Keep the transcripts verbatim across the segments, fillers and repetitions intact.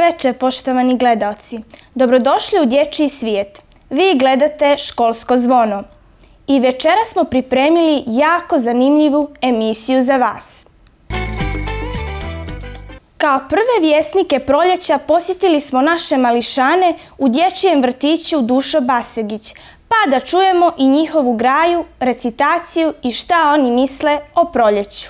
veče, poštovani gledaoci. Dobrodošli u Dječji svijet. Vi gledate Školsko zvono. I večeras smo pripremili jako zanimljivu emisiju za vas. Kao prve vjesnike proljeća posjetili smo naše mališane u dječjem vrtiću Dušo Basegić, pa da čujemo i njihovu graju, recitaciju i šta oni misle o proljeću.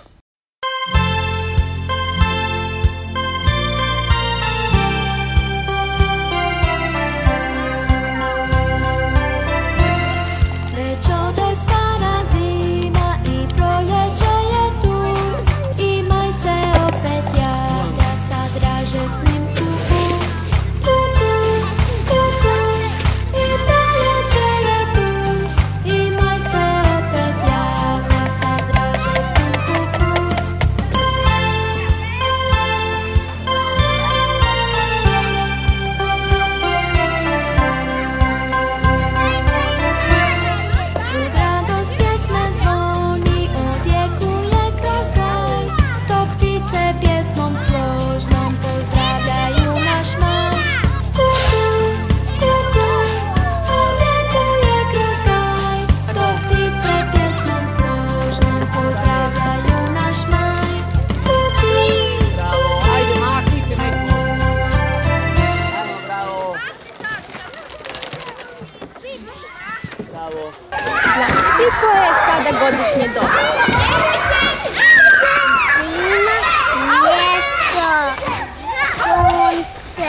Znaš ti koje je sada godišnje doba? Zima, ljeto, sunce.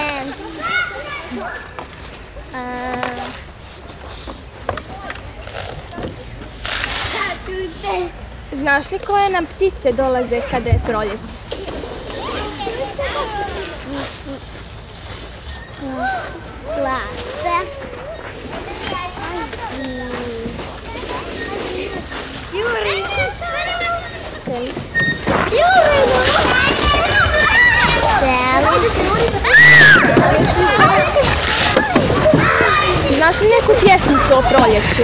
Znaš li koje nam ptice dolaze kada je proljeće? Lase. Juri. Seli. Juri. Znaš li neku pjesmicu o proljeću?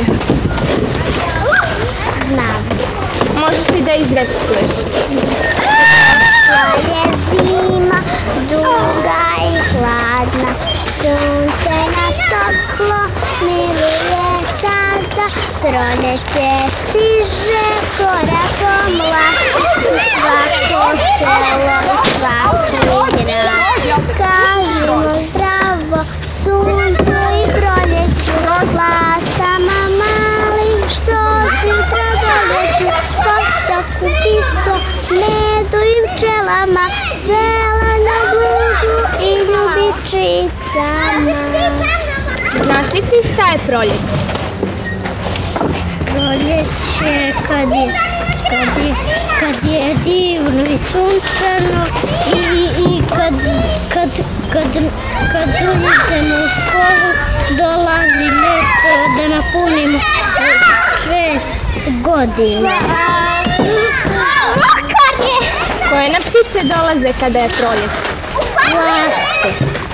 Znam. Možeš li da izrecituješ? Došla je zima, duga i hladna, sunce nas toplo miluje sada, proljeće stiže korakom lako, svako selo i svaki grad. Kažemo zdravo suncu i proljeću, lastama malim što sutra doljeću, potoku pisto, medu i pčelama, zelenom lugu i ljubičicama. Znaš li ti šta je proljeće? Proljeće kad je, kad je, kad je divno i sunčano i, i kad, kad, kad, kad uđemo u školu dolazi ljeto da napunimo šest godina. Koje nam ptice dolaze kada je proljeće? Laske.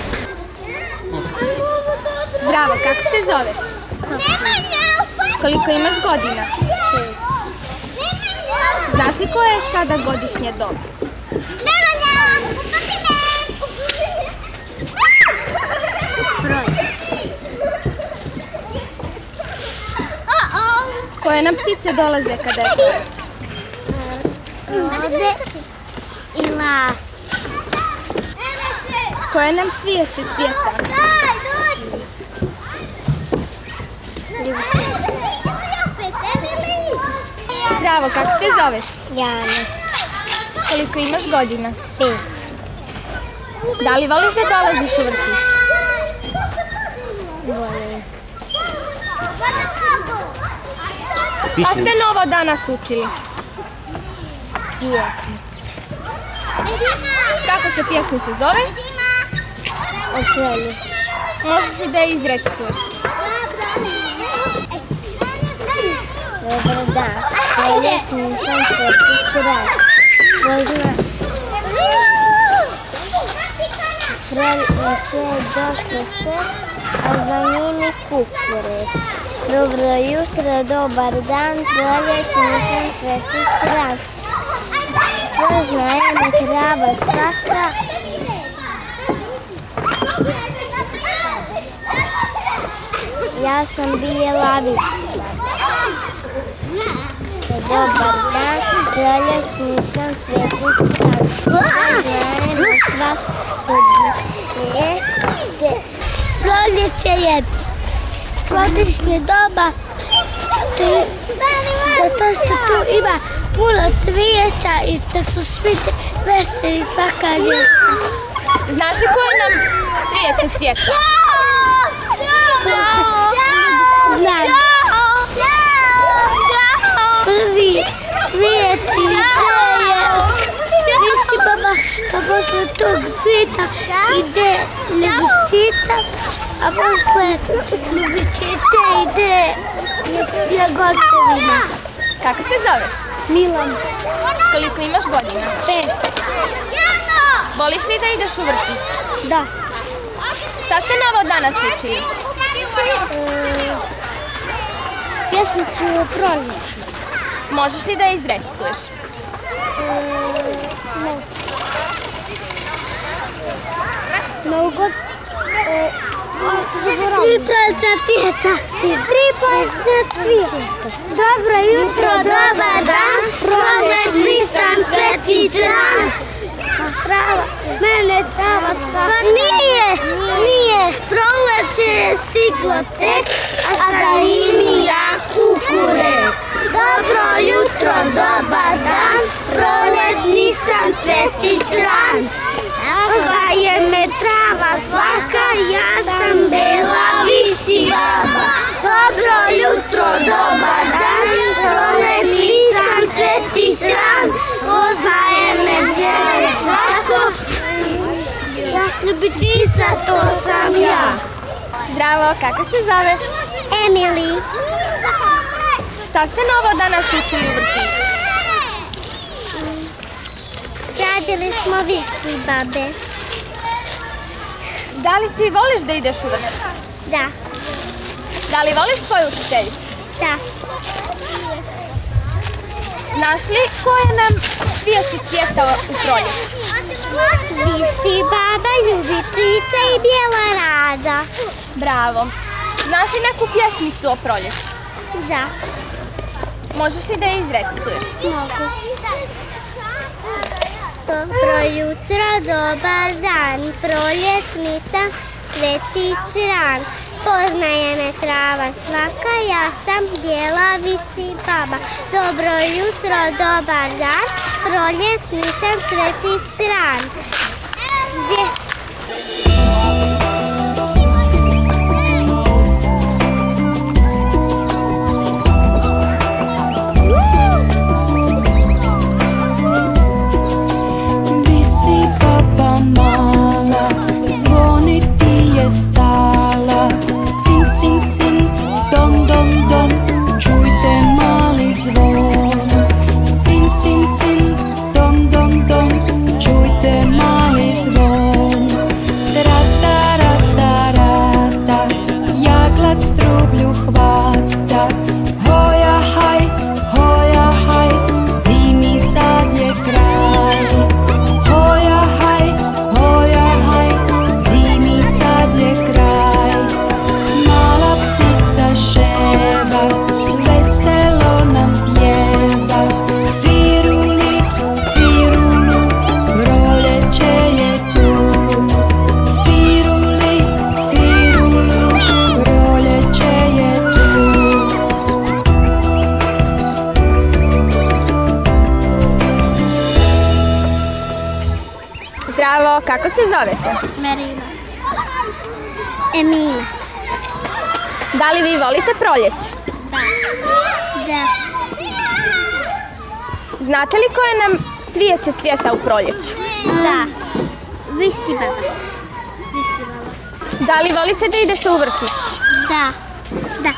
Zdravo, kako se zoveš? Koliko imaš godina? Znaš li koje je sada godišnje doba? Koje nam ptice dolaze kada je proljeće? Rode i las. Koje nam cvijeće cvjeta? Zdravo, kako se zoveš? Jana. Koliko imaš godina? Pet. Da li voliš da dolaziš u vrtić? Volim. Šta ste novo danas učili? Pjesmice. Kako se pjesmica zove? O proljeću. Možeš li da je izrecituješ? Dobar dan. Proljećni sam Svetić rad. Pozna. Proljeće je došlo sve, a za njimi kukuruz. Dobro jutro, dobar dan, proljećni sam Svetić rad. Pozna je trava svaka, ja sam bijela visibaba. Dobar dan, proljećni sam cvjetića, gledamo svako dijete. Proljeće je godišnje doba, zato što tu ima puno cvijeća i što su svi veseli svaka ljeta. Znaš li koje nam cvijeće cvjeta? Znam. Prvi cvijet je visibaba, pa posle tog cvijeta ide ljubičica, a posle ljubičice ide jagočevina. Kako se zoveš? Milan. Koliko imaš godina? Pet. Voliš li da ideš u vrtić? Da. Šta ste novo danas učili? Pjesmicu o proljeću. Možeš li da je izrecituješ? Ne. Mnogo... Tri proljeća cvijeta. Tri proljeća cvijeta. Dobro jutro, dobar dan. Proljećni sam cvjetić ran. Trava, mene trava svaka. Nije, nije. Proleće je stiglo tek, a za njim ja kukurek. Dobro jutro, dobar dan. Proljećni sam cvjetić ran. Poznaje me trava svaka, ja sam bela visibaba. Dobro jutro, dobar dan. Proljećni sam cvjetić ran. Poznaje me djeve svako, ljubičica to sam ja. Zdravo, kako se zoveš? Emily. Šta ste novo danas učili u vrtiću? Radili smo visibabe. Da li ti voliš da ideš u vrtić? Da. Da li voliš svoju učiteljicu? Da. Znaš li koje nam cvijeće cvjeta u proljeću? Visibaba, ljubičica i bijela rada. Bravo. Znaš li neku pjesmicu o proljeću? Da. Možeš li da je izrecituješ? Mogu. Dobro jutro, dobar dan, proljećni sam cvjetić ran. Poznaje me trava svaka, ja sam bijela visibaba. Dobro jutro, dobar dan, proljećni sam cvjetić ran. Gdje? Visibaba mala, zvoni ti je stala. Cin, cin, cin, dom, dom, dom, čujte mali zvon. Cin, cin, cin, dom, dom, dom, čujte mali zvon. Trata, rata, rata, jaglad strublju hvata. Hoja, haj, hoja, haj, zimi sad je kraj. Hoja, haj, hoja, haj, zimi sad je kraj. Mala ptica ševa, veselo nam pjeva. Firuli, firulu, proljeće je tu. Firuli, firulu, proljeće je tu. Zdravo, kako se zovete? Marina. Emina. Da li vi volite proljeće? Da. Da. Znate li koje nam cvijeće cvjeta u proljeću? Da. Visibaba. Visibaba. Da li volite da idete u vrtić? Da. Da.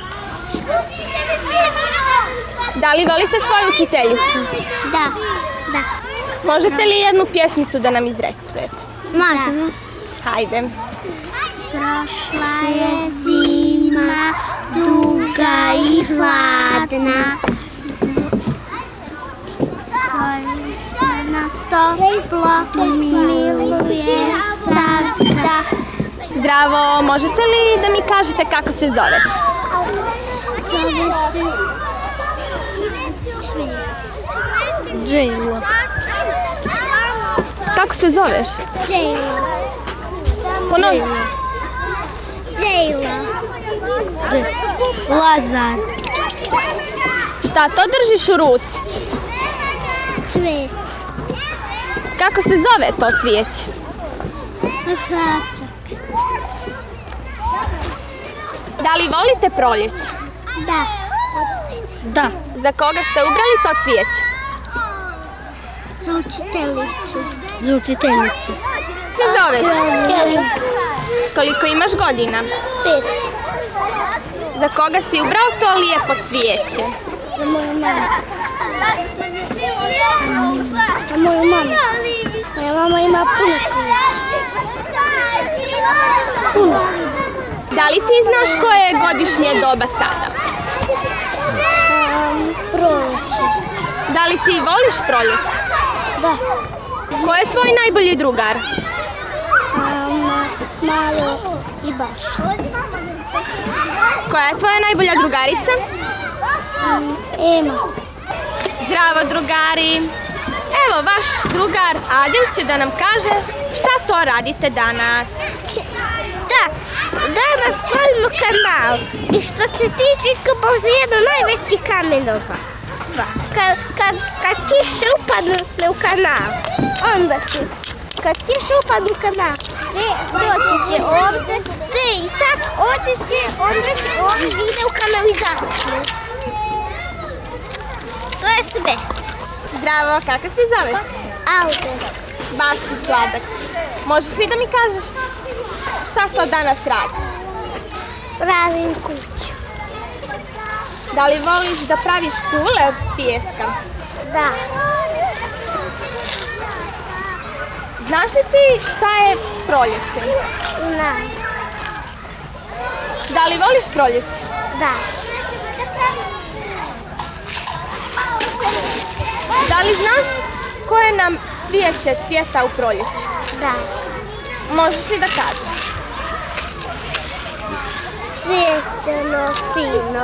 Da li volite svoju učiteljicu? Da. Da. Možete li jednu pjesmicu da nam izrecitujete? Možemo. Hajde. Prošla je zima, duga i hladna. Proljeće nas toplo miluje sada. Zdravo, možete li da mi kažete kako se zovete? Zove se Džejla. Kako se zoveš? Džejla. Ponovi. Džejla. Lazar. Šta to držiš u ruci? Cvet. Kako se zove to cvijeće? Hrčak. Da li volite proljeće? Da. Da. Za koga ste ubrali to cvijeće? Za učiteljicu. Za učiteljicu. Se zoveš? Kerim. Koliko imaš godina? Pet. Za koga si ubrao to lijepo cvijeće? Za moju mamu. Za moju mamu. Moja mama ima puno cvijeća. Puno. Da li ti znaš koje je godišnje doba sada? Um, proljeće. Da li ti voliš proljeće? Da. Ko je tvoj najbolji drugar? Um, Smalo i Baš. Koja je tvoja najbolja drugarica? Um, Ema. Zdravo drugari! Evo vaš drugar Adil će da nam kaže šta to radite danas. Da, danas pravimo kanal i što se tiče iskopao se jedno najveći kamenova. Kad, kad, kad kiše upadnu u kanal, onda će, kad kiše upadnu u kanal, ne, doći će ovdje, te i sad otiće, onda će ovdje ide u kanalizaciju. To je sve. Zdravo, kako se zoveš? Auto. Baš si sladak. Možeš li da mi kažeš šta to danas radiš? Pravim kuću. Da li voliš da praviš kule od pijeska? Da. Znaš li ti šta je proljeće? Znam. Da li voliš proljeće? Da. Da li znaš koje nam cvijeće cvijeta u proljeću? Da. Možeš li da kažeš? Cvjećeno, fino.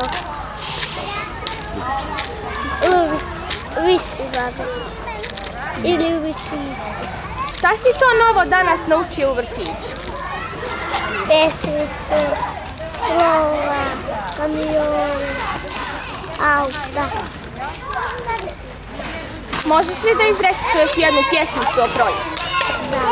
Visi vada. Ili u vičini. Šta si to novo danas naučio u vrtiću? Pesmice, slova, kamioni, auta. Možeš li da izrecituješ jednu pjesmicu o proljeću? Da.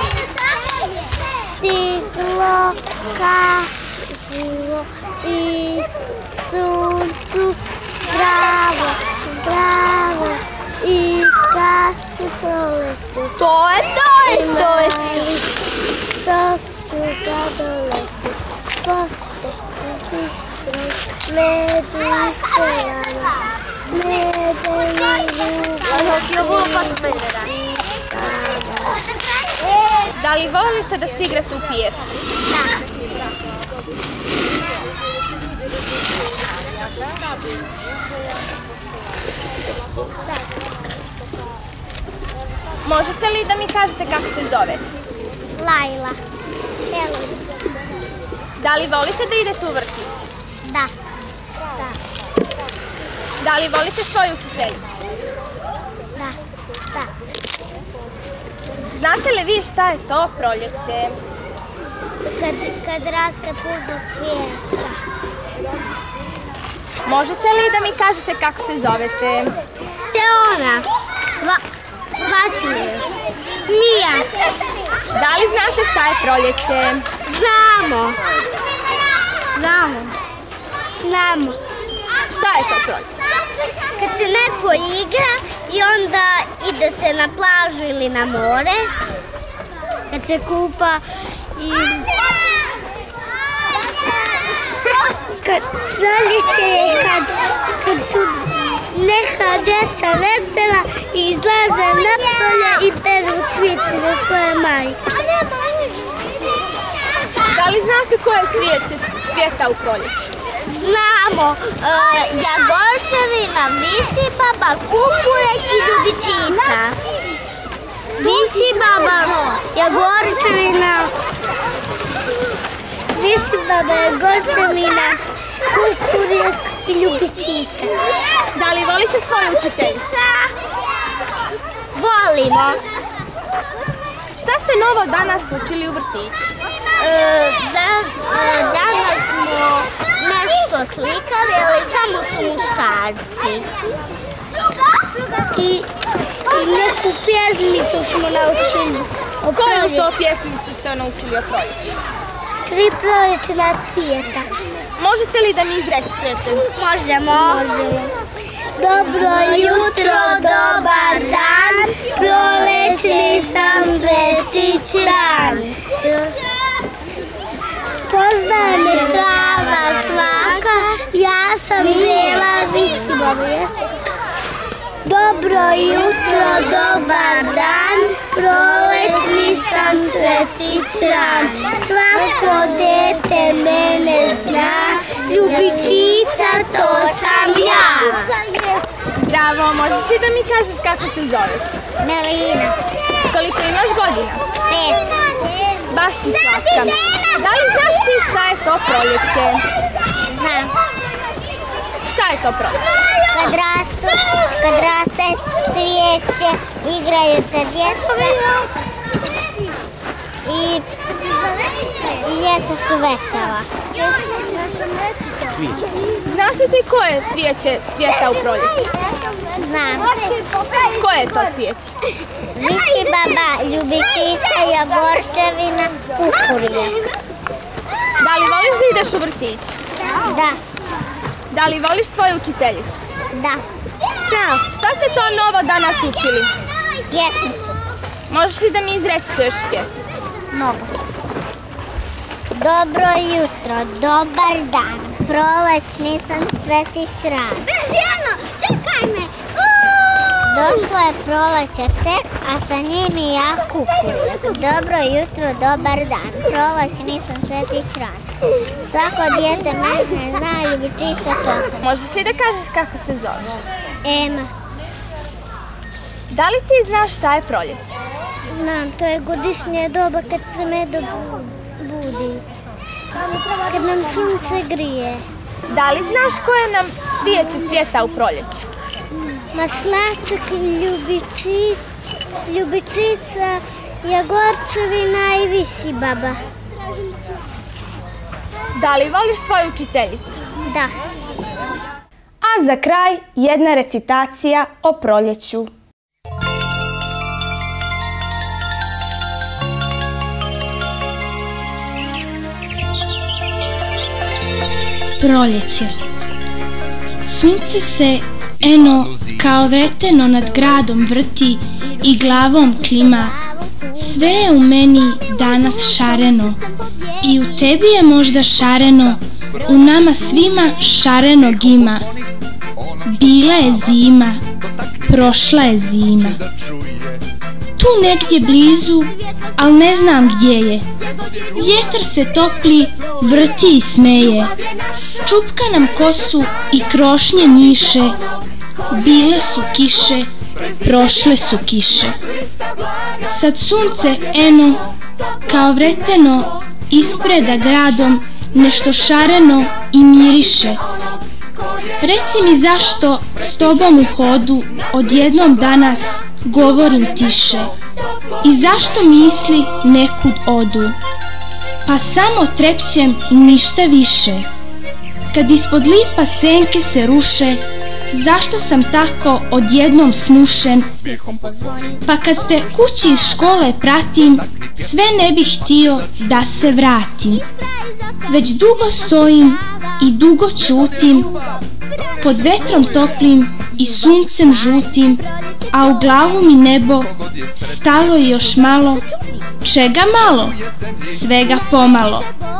Stiglo, kažilo i suncu zdravo, zdravo i kad se proleću. To je to je to je. Što su ga doleti, posteku bistroj, medu i selama, medeni ljubav. Da li volite da se igrate u pijesku? Možete li da mi kažete kako se zove? Lajla. Evo. Da li volite da idete u vrtić? Da. Da. Da li volite svoju učiteljicu? Da. Da. Znate li vi šta je to proljeće? Kad, kad raste puno cvijeća. Možete li da mi kažete kako se zovete? Teona. Va, Vasilije. Mija. Da li znate šta je proljeće? Znamo. Znamo. Znamo. Šta je to proljeće? Kad se neko igra i onda ide se na plažu ili na more. Kad se kupa i... Kad proljeće je kad, kad su neka djeca vesela i izlaze napolje i beru cvijeće za svoje majke. Da li znate koje cvijeće cvijeta u proljeću? Znamo, e, jagorčevina, visibaba, kukurek i ljubičica. Visibaba, jagorčevina, visibaba, jagorčevina, kukurek i Ljubičica. Da li volite svoju učiteljicu? Volimo. Šta ste novo danas učili u vrtiću? E, da, e, danas smo nešto slikali, ali samo su muškarci. I, i neku pjesmicu smo naučili. O Koju proljeću. to pjesmicu ste naučili o proljeću? Tri proljećna cvijeta. Možete li da mi izrecite? Možemo. Možemo. Dobro jutro, dobar dan, prolećni sam cvetić ran. Poznaje me trava svaka, ja sam bijela visima. Dobro jutro, dobar dan, prolećni sam cvetić ran. Svako dete mene zna, Ljubičica to sam ja. Bravo, možeš li da mi kažeš kako se zoveš? Melina. Koliko imaš godina? Pet. Baš si slatka. Da li znaš ti šta je to proljeće? Znam. Šta je to proljeće? Kad rastu, kad raste cvijeće, igraju se djeca i, i djeca su vesela. Znaš li ti koje cvijeće cvjeta u proljeću? Znam. Koje je to cvijeće? Visi baba, Ljubičica, Jagorčevina, kukurijak. Da li voliš da ideš u vrtić? Da, Da li voliš svoju učiteljicu? da. Ćao. Šta ste to novo danas učili? Pjesmicu. Možeš li da mi izrecituješ pjesmicu? Mogu. Dobro jutro, dobar dan, prolećni sam cvetić ran. Ženo, čekaj me! Došlo je proleće tek, a sa njim i ja kukurijak. Dobro jutro, dobar dan, prolećni sam cvetić ran. Svako dijete mene zna, Ljubičica to sam. Možeš li da kažeš kako se zoveš? Ema. Da li ti znaš šta je proljeće? Znam, to je godišnje doba kad se medo budi. Kad nam sunce grije. Da li znaš koje nam cvijeće cvjeta u proljeću? Maslačak, ljubičic, Ljubičica, Jagorčevina i visi baba. Da li voliš svoju učiteljicu? Da. A za kraj jedna recitacija o proljeću. Proljeće. Sunce se, eno, kao vreteno nad gradom vrti i glavom klima. Sve je u meni danas šareno i u tebi je možda šareno, u nama svima šarenog ima. Bila je zima, prošla je zima. Tu negdje blizu, al ne znam gdje je. Vjetar se topli, vrti i smeje. Čupka nam kosu i krošnje njiše. Bile su kiše, prošle su kiše. Sad sunce, eno, kao vreteno, ispreda gradom nešto šareno i miriše. Reci mi zašto s tobom u hodu odjednom danas govorim tiše i zašto misli nekud odu, pa samo trepćem i ništa više. Kad ispod lipa senke se ruše, zašto sam tako odjednom smušen, pa kad te kući iz škole pratim, sve ne bih htio da se vratim. Već dugo stojim i dugo ćutim, pod vetrom toplim i suncem žutim, a u glavu mi nebo stalo je još malo. Čega malo? Svega pomalo.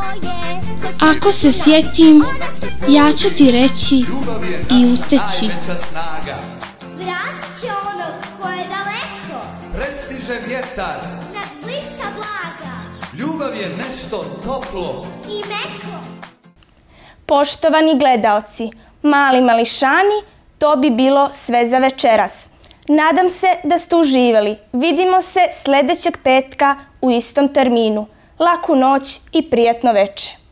Ako se sjetim, ja ću ti reći i uteći. Vratit će ono koje je daleko, Prestiže vjetar, nad bliska blaga ljubav je nešto toplo i meko. Poštovani gledaoci, mali mališani, to bi bilo sve za večeras. Nadam se da ste uživali. Vidimo se sljedećeg petka u istom terminu. Laku noć i prijatno večer.